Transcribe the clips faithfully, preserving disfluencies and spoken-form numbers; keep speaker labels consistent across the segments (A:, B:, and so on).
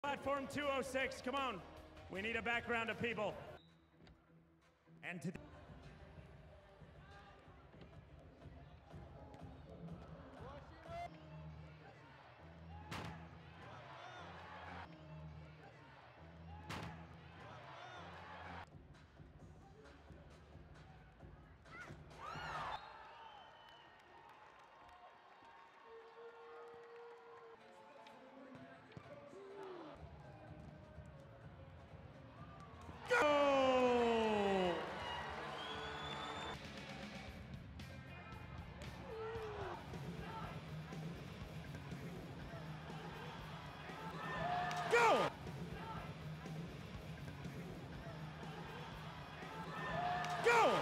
A: Platform two oh six, come on. We need a background of people. And to go! Go! Go!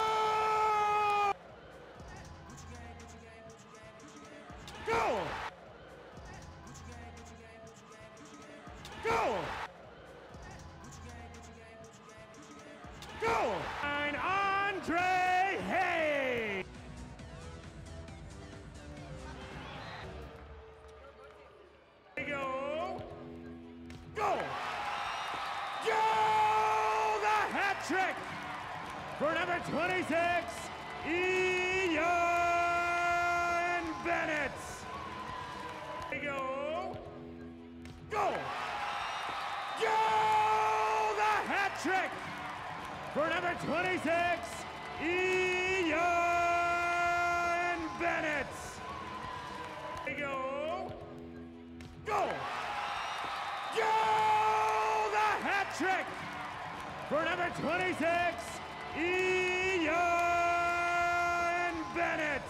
A: Go! Go! Go! And Andre Hayne! There you go! Go! Go! The hat trick for number twenty-six, Ian Bennett! There you go! Go! Go! The hat trick for number twenty-six, Ian Bennett. There you go. Go! Go! The hat trick for number twenty-six, Ian Bennett.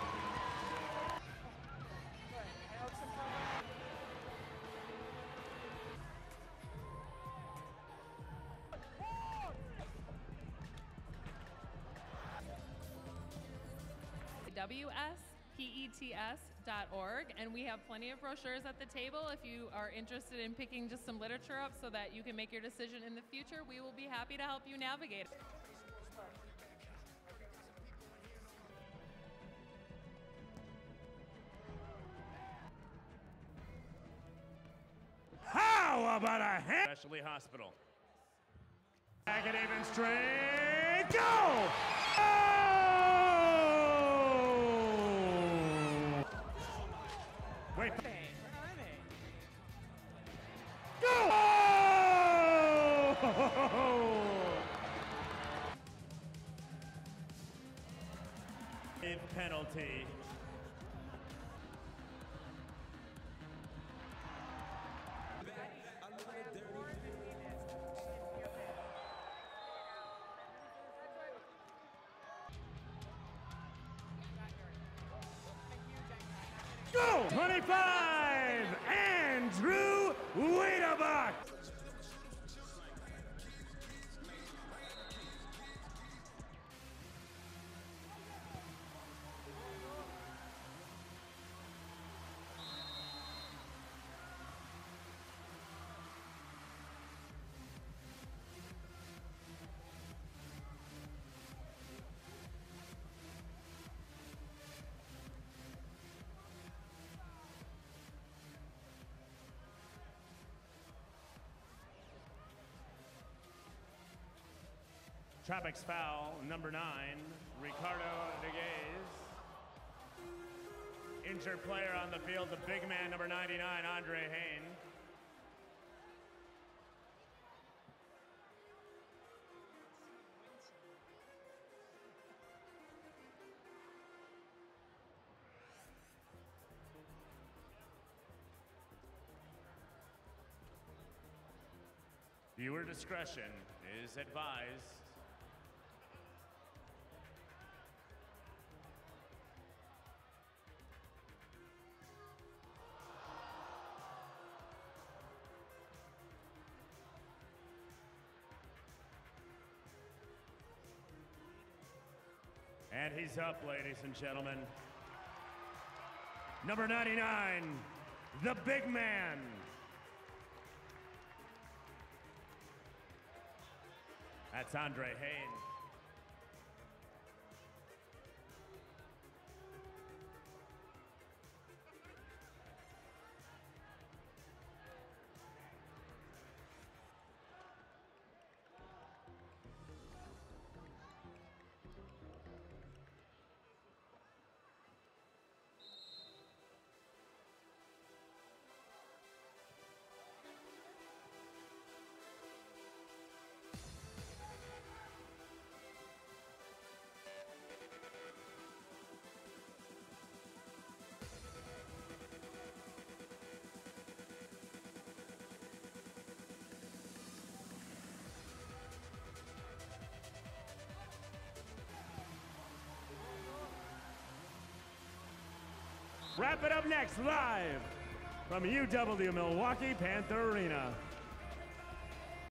B: W S pets dot org, and we have plenty of brochures at the table. If you are interested in picking just some literature up so that you can make your decision in the future, we will be happy to help you navigate.
A: How about a hand? Specialty Hospital. Back and even straight. Go! Oh! Wait. Go! Oh! A penalty. Go! twenty-five, Andrew Wiedebach. Tropics foul, number nine, Ricardo Degaze. Injured player on the field, the big man, number ninety-nine, Andre Hayne. Viewer discretion is advised. And he's up, ladies and gentlemen. Number ninety-nine, the big man. That's Andre Hayne. Wrap it up next, live from U W-Milwaukee Panther Arena.